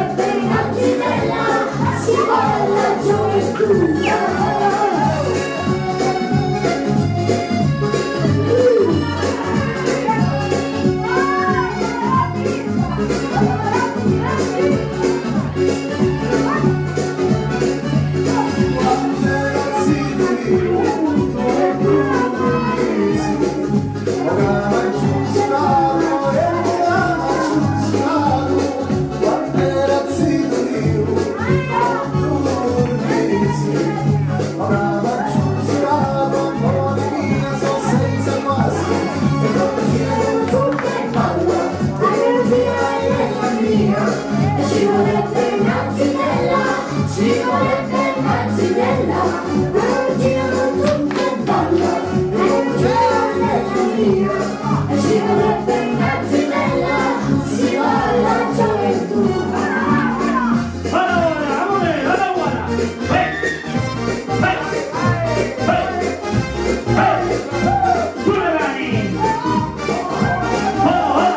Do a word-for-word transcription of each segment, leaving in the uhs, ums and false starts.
vorrebbe innanzi della, si balla gioventù. Ci volete innanzi della, ci volete innanzi della, non girano tutte e balla, non girano nella mia. E ci volete innanzi della, si balla gioventù. Allora, amore, alla buona! Ehi! Ehi! Ehi! Ehi! Sulle mani! Oh, ora!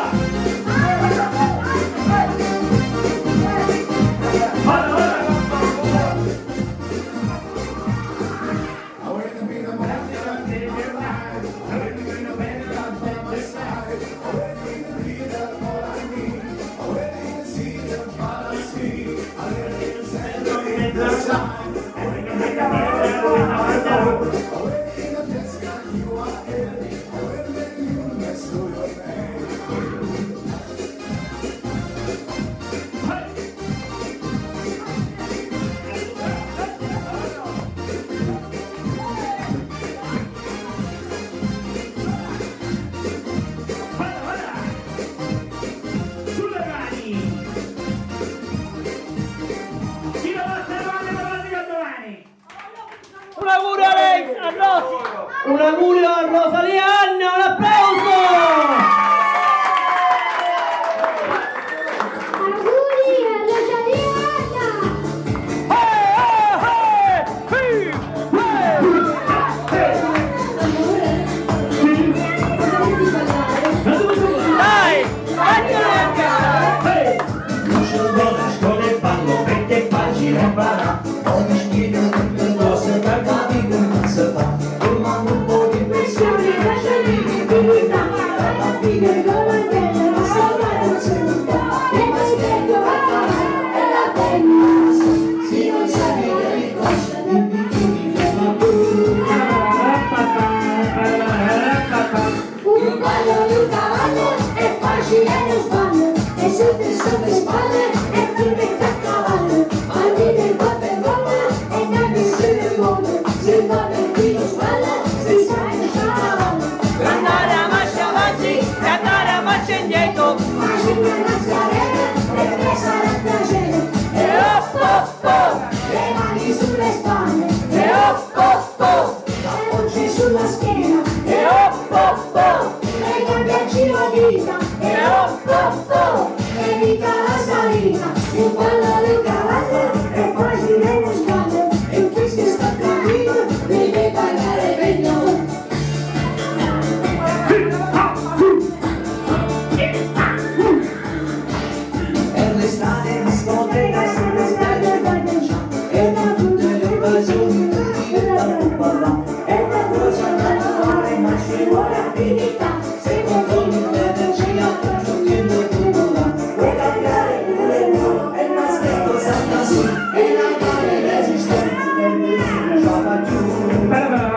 Un augurio a lei, a Rosa! Un augurio a Rosalia Anna, un applauso! Auguri a Rosalia Anna! Dai! Anna! Non sono donna, scuola e ballo, perché è facile imparare. Ogni schiena tutte cose che capi che non si fa. Formando un po' di pensioni, lascia di divinità. La bambina e la bambina, la storia non si fa. E poi spento a casa, e la femmina. Si non sa che le cose, di bikini ferma più. Un ballo di un cavallo, è facile e non sbaglio. E sempre sopra spalle, e ti mette a cavallo. Balli del botte e botte, e cade se ne muove. Se va per qui lo spalle, si sa che c'è cavallo. Andare a marcia avanti e andare a marcia indietro. Macina nazarene, e presa la piacere. E hop hop hop! Le mani sulle spalle, E hop hop hop! appoggi sulla schiena. E hop hop hop! E cambiarci la vita, E hop hop hop! evita la salita. Un ballo di un cavallo, e poi si viene spalle. E chi si sta capito, deve pagare meglio. E l'estate discoteca, se l'estate va in ciò. E da tutte le occasioni tutti diventano ballare. E una cosa da fare, ma ci vuole abilità. Se controlli l'energia, aggiungendo tutto là. Puoi cambiare pure il mondo, e l'aspetto salta su. E la male resistenza, per nessuno già va giù. Il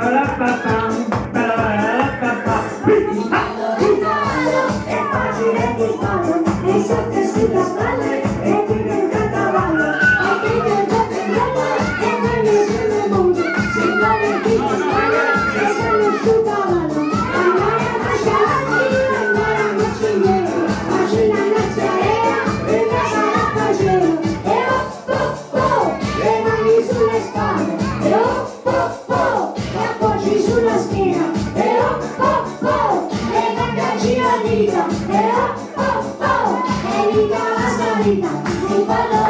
ballo di un cavallo, è facile e non sbaglio. E sette sulle spalle, e diventa cavallo. E diventa cavallo, e non nessuno mondo. Si muove chi non sbaglia, e sale sul cavallo. Andare a marcia avanti, andare a marcia indietro. Macina nazarena, e casa la pagina. E hop hop hop, le mani sulle spalle. E hop hop hop, e appoggi sulla schiena. E hop hop hop, e cambiarci la vita. E hop hop hop, evita la salita. Un ballo